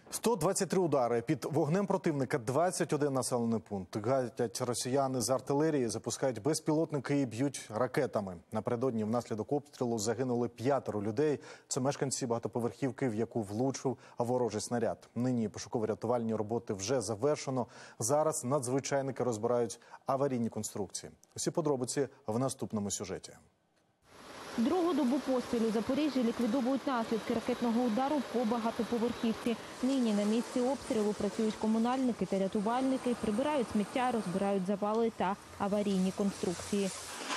123 удари під вогнем противника, 21 населений пункт. Гатять росіяни з артилерії, запускають безпілотники і б'ють ракетами. Напередодні внаслідок обстрілу загинули 5 людей. Це мешканці багатоповерхівки, в яку влучив ворожий снаряд. Нині пошуково-рятувальні роботи вже завершено. Зараз надзвичайники розбирають аварійні конструкції. Усі подробиці в наступному сюжеті. Другу добу поспіль у Запоріжжі ліквідовують наслідки ракетного удару по багатоповерхівці. Нині на місці обстрілу працюють комунальники та рятувальники, прибирають сміття, розбирають завали та аварійні конструкції.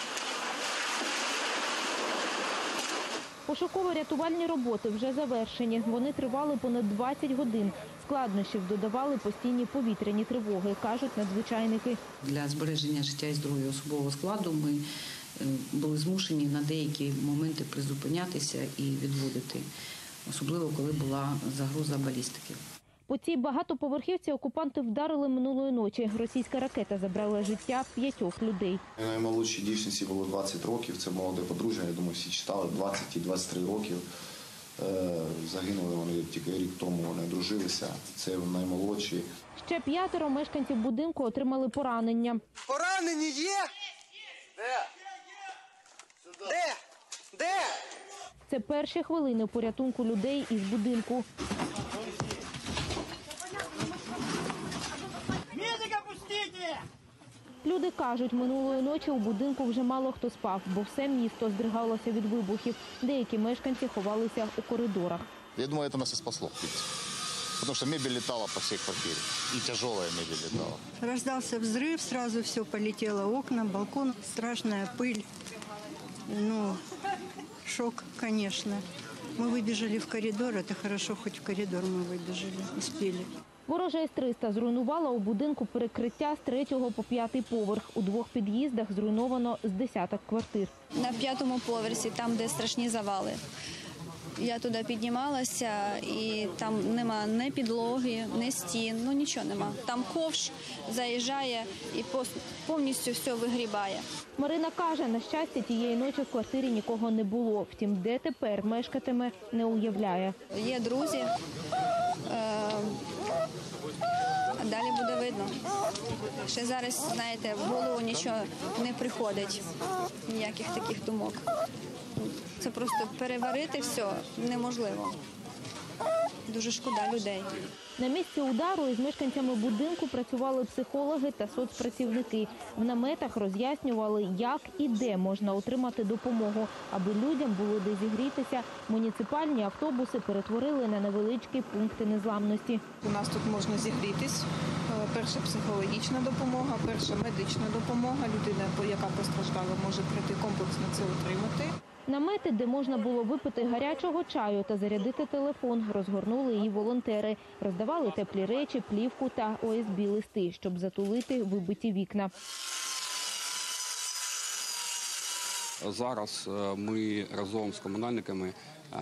Пошуково-рятувальні роботи вже завершені. Вони тривали понад 20 годин. Складнощів додавали постійні повітряні тривоги, кажуть надзвичайники. Для збереження життя і здоров'я особового складу ми були змушені на деякі моменти призупинятися і відводити, особливо коли була загроза балістики. По цій багатоповерхівці окупанти вдарили минулої ночі. Російська ракета забрала життя 5 людей. Наймолодшій дівчинці було 20 років, це молоде подружжя, я думаю, всі читали, 20 і 23 років. Загинули вони тільки рік тому, вони одружилися, це наймолодші. Ще 5 мешканців будинку отримали поранення. Поранені є? Де? Це перші хвилини порятунку людей із будинку. Люди кажуть, минулої ночі у будинку вже мало хто спав, бо все місто здригалося від вибухів. Деякі мешканці ховалися у коридорах. Я думаю, это нас и спасло, в принципе. Потому что мебель летала по всей квартире. И тяжелая мебель летала. Раздался взрыв, сразу все полетело, окна, балкон, страшная пыль. Ну, шок, конечно. Мы выбежали в коридор, это хорошо, хоть в коридор мы выбежали, успели. Ворожа С-300 зруйнувала у будинку перекриття з 3-го по 5-й поверх. У 2 під'їздах зруйновано з десяток квартир. На 5-му поверсі, там, де страшні завали. Я туди піднімалася, і там нема ні підлоги, ні стін, ну нічого нема. Там ковш заїжджає і повністю все вигрібає. Марина каже, на щастя, тієї ночі в квартирі нікого не було. Втім, де тепер мешкатиме, не уявляє. Є друзі, а далі буде видно. Ще зараз, знаєте, в голову нічого не приходить, ніяких таких думок. Це просто переварити все неможливо. Дуже шкода людей. На місці удару із мешканцями будинку працювали психологи та соцпрацівники. В наметах роз'яснювали, як і де можна отримати допомогу. Аби людям було де зігрітися, муніципальні автобуси перетворили на невеличкі пункти незламності. У нас тут можна зігрітись. Перша психологічна допомога, перша медична допомога. Людина, яка постраждала, може прийти комплексно це отримати. Намети, де можна було випити гарячого чаю та зарядити телефон, розгорнули і волонтери. Роздавали теплі речі, плівку та ОСБ-листи, щоб затулити вибиті вікна. Зараз ми разом з комунальниками,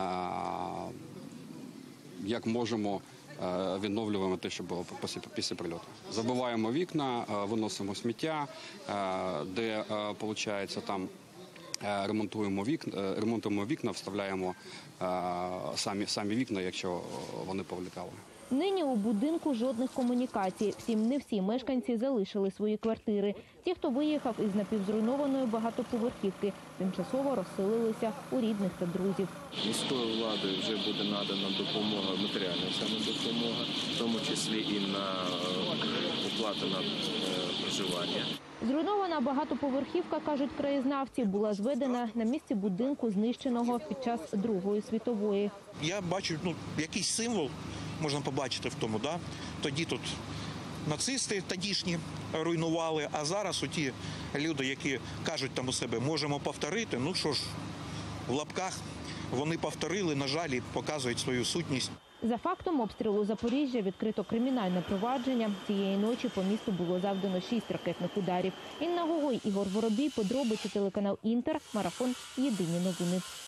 як можемо, відновлюємо те, що було після прильоту. Забиваємо вікна, виносимо сміття, де, виходить, там ремонтуємо вікна, вставляємо самі вікна, якщо вони повилітали. Нині у будинку жодних комунікацій. Втім, не всі мешканці залишили свої квартири. Ті, хто виїхав із напівзруйнованої багатоповерхівки, тимчасово розселилися у рідних та друзів. Міською владою вже буде надана допомога, матеріальна саме допомога, в тому числі і на оплату на проживання. Зруйнована багатоповерхівка, кажуть краєзнавці, була зведена на місці будинку, знищеного під час Другої світової. Я бачу, якийсь символ можна побачити в тому, да? Тоді тут нацисти тодішні руйнували, а зараз оті люди, які кажуть там у себе, можемо повторити, ну що ж, в лапках вони повторили, на жаль, і показують свою сутність. За фактом обстрілу Запоріжжя відкрито кримінальне провадження. Цієї ночі по місту було завдано 6 ракетних ударів. Інна Гогой, Ігор Воробій, подробиці, телеканал Інтер, марафон «Єдині новини».